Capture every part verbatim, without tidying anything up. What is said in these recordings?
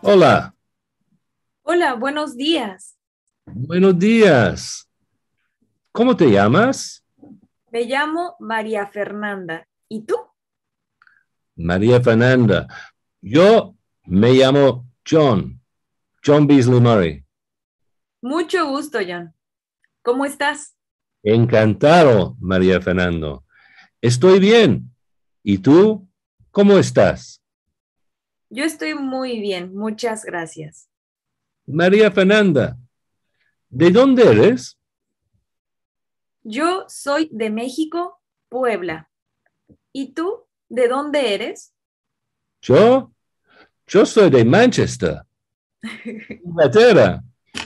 Hola, Hola, buenos días. buenos días. ¿Cómo te llamas? Me llamo María Fernanda. ¿Y tú? María Fernanda. Yo me llamo John, John Beasley Murray. Mucho gusto, John. ¿Cómo estás? Encantado, María Fernando. Estoy bien. ¿Y tú? ¿Cómo estás? Yo estoy muy bien, muchas gracias. María Fernanda, ¿de dónde eres? Yo soy de México, Puebla. ¿Y tú? ¿De dónde eres? Yo, yo soy de Manchester, Inglaterra,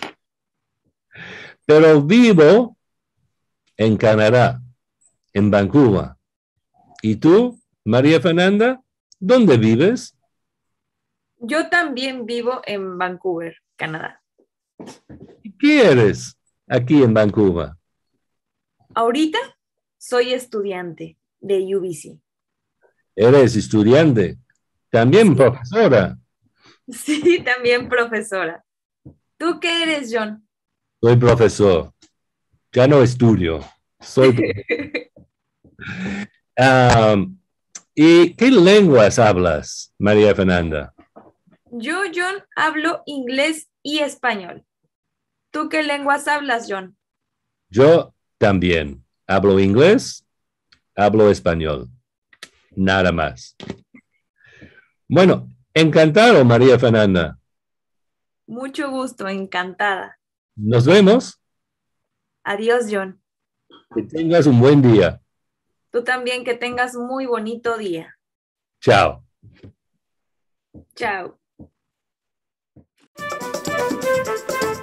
pero vivo en Canadá, en Vancouver. ¿Y tú, María Fernanda? ¿Dónde vives? Yo también vivo en Vancouver, Canadá. ¿Qué eres aquí en Vancouver? Ahorita soy estudiante de U B C. Eres estudiante, también Sí, profesora. sí, también profesora. ¿Tú qué eres, John? Soy profesor, ya no estudio. Soy um, ¿Y qué lenguas hablas, María Fernanda? Yo, John, hablo inglés y español. ¿Tú qué lenguas hablas, John? Yo también hablo inglés, hablo español, nada más. Bueno, encantado, María Fernanda. Mucho gusto, encantada. Nos vemos. Adiós, John. Que tengas un buen día. Tú también que tengas muy bonito día. Chao. Chao.